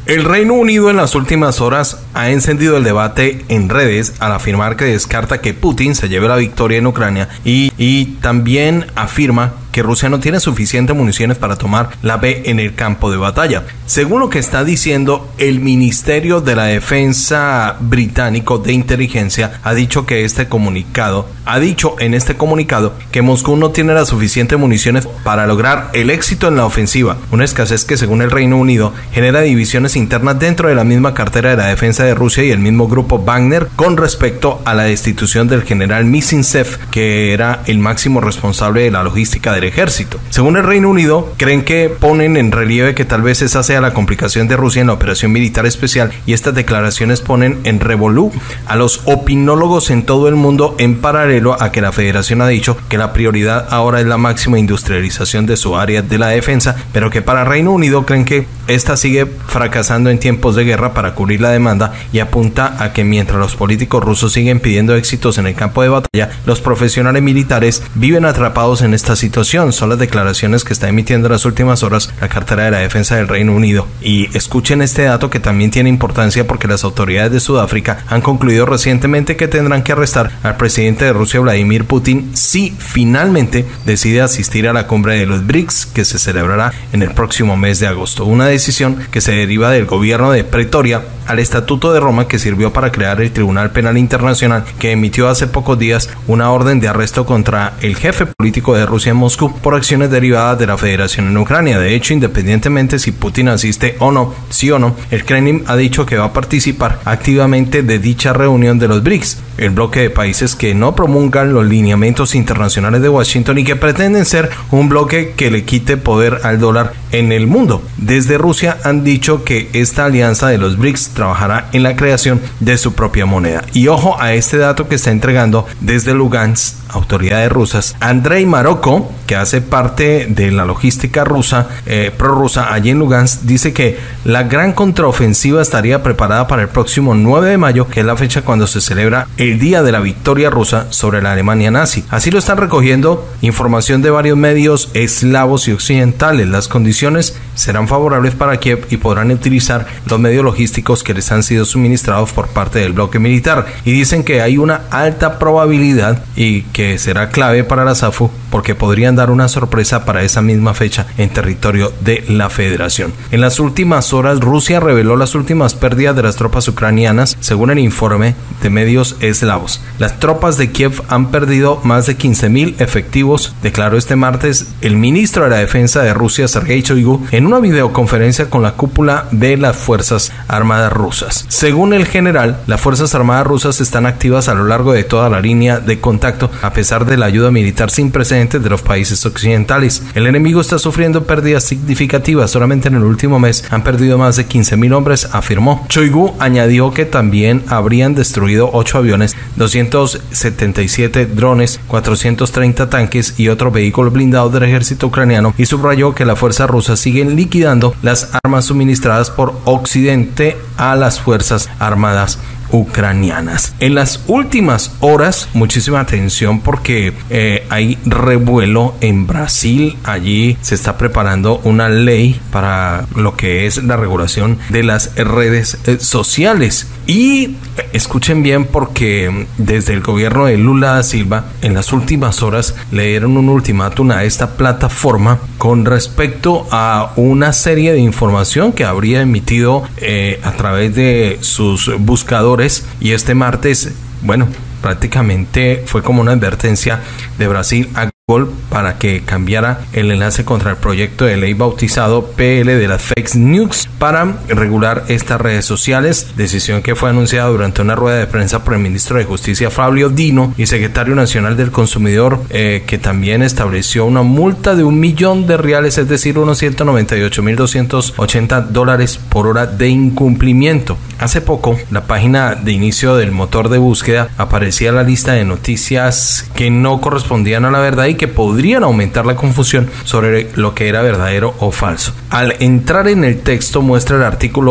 El Reino Unido en las últimas horas ha encendido el debate en redes al afirmar que descarta que Putin se lleve la victoria en Ucrania y también afirma que Rusia no tiene suficientes municiones para tomar la B en el campo de batalla. Según lo que está diciendo el Ministerio de la Defensa británico de inteligencia, ha dicho en este comunicado que Moscú no tiene las suficientes municiones para lograr el éxito en la ofensiva, una escasez que según el Reino Unido genera divisiones internas dentro de la misma cartera de la defensa de Rusia y el mismo grupo Wagner con respecto a la destitución del general Mizintsev, que era el máximo responsable de la logística del ejército. Según el Reino Unido, creen que ponen en relieve que tal vez esa sea la complicación de Rusia en la operación militar especial, y estas declaraciones ponen en revolú a los opinólogos en todo el mundo, en paralelo a que la Federación ha dicho que la prioridad ahora es la máxima industrialización de su área de la defensa, pero que para Reino Unido creen que esta sigue fracasando en tiempos de guerra para cubrir la demanda, y apunta a que mientras los políticos rusos siguen pidiendo éxitos en el campo de batalla, los profesionales militares viven atrapados en esta situación. Son las declaraciones que está emitiendo en las últimas horas la cartera de la defensa del Reino Unido. Y escuchen este dato que también tiene importancia, porque las autoridades de Sudáfrica han concluido recientemente que tendrán que arrestar al presidente de Rusia, Vladimir Putin, si finalmente decide asistir a la cumbre de los BRICS, que se celebrará en el próximo mes de agosto. Una decisión que se deriva del gobierno de Pretoria al Estatuto de Roma, que sirvió para crear el Tribunal Penal Internacional, que emitió hace pocos días una orden de arresto contra el jefe político de Rusia en Moscú por acciones derivadas de la Federación en Ucrania. De hecho, independientemente si Putin asiste o no, sí o no, el Kremlin ha dicho que va a participar activamente de dicha reunión de los BRICS, el bloque de países que no promulgan los lineamientos internacionales de Washington y que pretenden ser un bloque que le quite poder al dólar en el mundo. Desde Rusia han dicho que esta alianza de los BRICS trabajará en la creación de su propia moneda. Y ojo a este dato que está entregando desde Lugansk autoridades rusas. Andrei Maroko, que hace parte de la logística rusa, prorrusa allí en Lugansk, dice que la gran contraofensiva estaría preparada para el próximo 9 de mayo, que es la fecha cuando se celebra el día de la victoria rusa sobre la Alemania nazi. Así lo están recogiendo información de varios medios eslavos y occidentales. Las condiciones serán favorables para Kiev y podrán utilizar los medios logísticos que les han sido suministrados por parte del bloque militar, y dicen que hay una alta probabilidad y que será clave para la SAFU, porque podrían dar una sorpresa para esa misma fecha en territorio de la Federación. En las últimas horas, Rusia reveló las últimas pérdidas de las tropas ucranianas, según el informe de medios eslavos. Las tropas de Kiev han perdido más de 15.000 efectivos, declaró este martes el ministro de la Defensa de Rusia, Sergei Shoigu, en una videoconferencia con la cúpula de las Fuerzas Armadas rusas. Según el general, las Fuerzas Armadas rusas están activas a lo largo de toda la línea de contacto, a pesar de la ayuda militar sin precedentes de los países occidentales. El enemigo está sufriendo pérdidas significativas. Solamente en el último mes han perdido más de 15.000 hombres, afirmó. Shoigu añadió que también habrían destruido 8 aviones, 277 drones, 430 tanques y otros vehículos blindados del ejército ucraniano, y subrayó que las fuerzas rusas siguen liquidando las armas suministradas por Occidente a las Fuerzas Armadas ucranianas. En las últimas horas, muchísima atención, porque hay revuelo en Brasil. Allí se está preparando una ley para lo que es la regulación de las redes sociales. Y escuchen bien, porque desde el gobierno de Lula da Silva en las últimas horas le dieron un ultimátum a esta plataforma con respecto a una serie de información que habría emitido a través de sus buscadores, y este martes, bueno, prácticamente fue como una advertencia de Brasil a Google para que cambiara el enlace contra el proyecto de ley bautizado PL de las Fake News para regular estas redes sociales, decisión que fue anunciada durante una rueda de prensa por el ministro de Justicia Fabio Dino y secretario nacional del consumidor, que también estableció una multa de $1.000.000, es decir, unos $198.280 por hora de incumplimiento. Hace poco, la página de inicio del motor de búsqueda aparecía la lista de noticias que no correspondían a la verdad y ley que podrían aumentar la confusión sobre lo que era verdadero o falso. Al entrar en el texto mostraba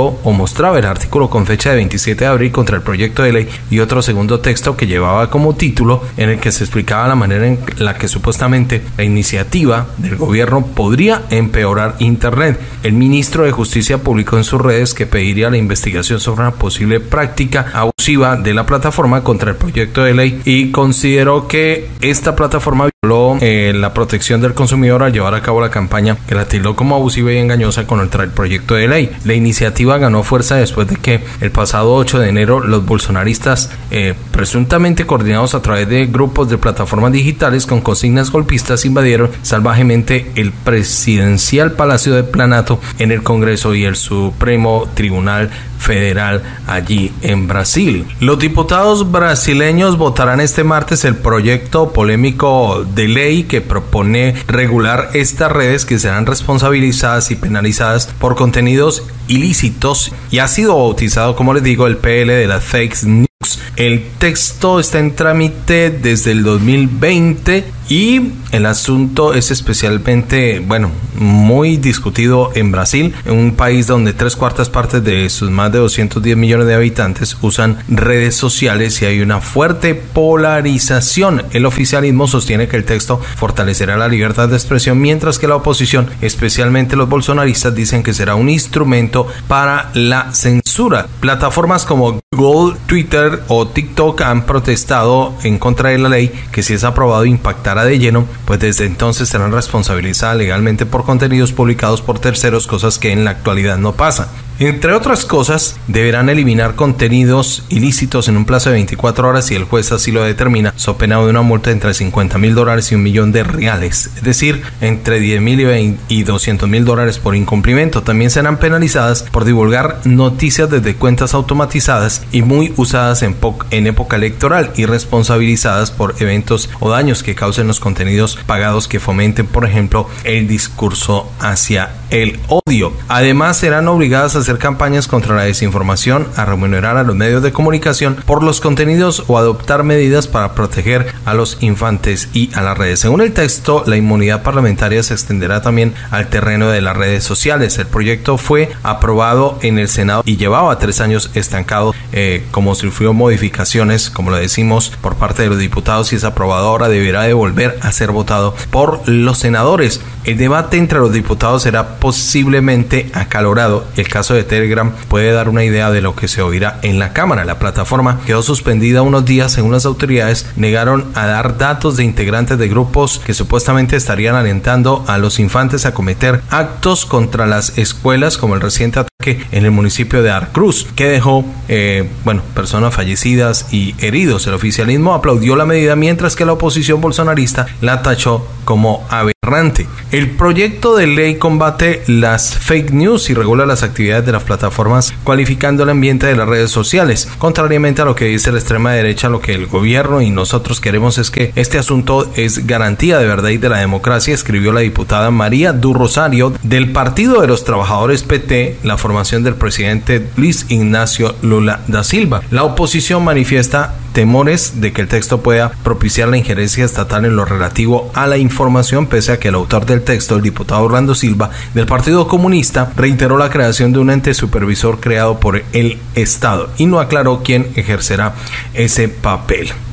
el artículo con fecha de 27 de abril contra el proyecto de ley y otro segundo texto que llevaba como título en el que se explicaba la manera en la que supuestamente la iniciativa del gobierno podría empeorar Internet. El ministro de Justicia publicó en sus redes que pediría la investigación sobre una posible práctica abusiva de la plataforma contra el proyecto de ley y consideró que esta plataforma violó la protección del consumidor al llevar a cabo la campaña que la tildó como abusiva y engañosa contra el proyecto de ley. La iniciativa ganó fuerza después de que el pasado 8 de enero los bolsonaristas, presuntamente coordinados a través de grupos de plataformas digitales con consignas golpistas, invadieron salvajemente el presidencial Palacio de Planalto en el Congreso y el Supremo Tribunal Federal allí en Brasil. Los diputados brasileños votarán este martes el proyecto polémico de ley que propone regular estas redes que serán responsabilizadas y penalizadas por contenidos ilícitos y ha sido bautizado, como les digo, el PL de las fake news. El texto está en trámite desde el 2020 y el asunto es especialmente, muy discutido en Brasil, en un país donde 3/4 partes de sus más de 210 millones de habitantes usan redes sociales y hay una fuerte polarización. El oficialismo sostiene que el texto fortalecerá la libertad de expresión, mientras que la oposición, especialmente los bolsonaristas, dicen que será un instrumento para la censura. Plataformas como Google, Twitter o TikTok han protestado en contra de la ley que, si es aprobado, impactará de lleno, pues desde entonces serán responsabilizadas legalmente por contenidos publicados por terceros, cosas que en la actualidad no pasan. Entre otras cosas, deberán eliminar contenidos ilícitos en un plazo de 24 horas si el juez así lo determina, so pena de una multa entre $50,000 y $1,000,000, es decir, entre $10,000 y $200,000 por incumplimiento. También serán penalizadas por divulgar noticias desde cuentas automatizadas y muy usadas en época electoral y responsabilizadas por eventos o daños que causen los contenidos pagados que fomenten, por ejemplo, el discurso hacia el odio. Además, serán obligadas a hacer campañas contra la desinformación, a remunerar a los medios de comunicación por los contenidos o adoptar medidas para proteger a los infantes y a las redes. Según el texto, la inmunidad parlamentaria se extenderá también al terreno de las redes sociales. El proyecto fue aprobado en el Senado y llevaba 3 años estancado, como sufrió modificaciones, como lo decimos, por parte de los diputados, y es aprobado ahora, deberá de volver a ser votado por los senadores. El debate entre los diputados será posiblemente acalorado. El caso de Telegram puede dar una idea de lo que se oirá en la Cámara. La plataforma quedó suspendida unos días, según las autoridades negaron a dar datos de integrantes de grupos que supuestamente estarían alentando a los infantes a cometer actos contra las escuelas, como el reciente ataque en el municipio de Arcruz, que dejó personas fallecidas y heridos. El oficialismo aplaudió la medida, mientras que la oposición bolsonarista la tachó como aberrante. El proyecto de ley combate las fake news y regula las actividades de las plataformas, cualificando el ambiente de las redes sociales. Contrariamente a lo que dice la extrema derecha, lo que el gobierno y nosotros queremos es que este asunto es garantía de verdad y de la democracia, escribió la diputada María du Rosario del Partido de los Trabajadores PT, la formación del presidente Luis Ignacio Lula da Silva. La oposición manifiesta temores de que el texto pueda propiciar la injerencia estatal en lo relativo a la información, pese a que el autor del texto, el diputado Orlando Silva del Partido Comunista, reiteró la creación de un ente supervisor creado por el Estado y no aclaró quién ejercerá ese papel.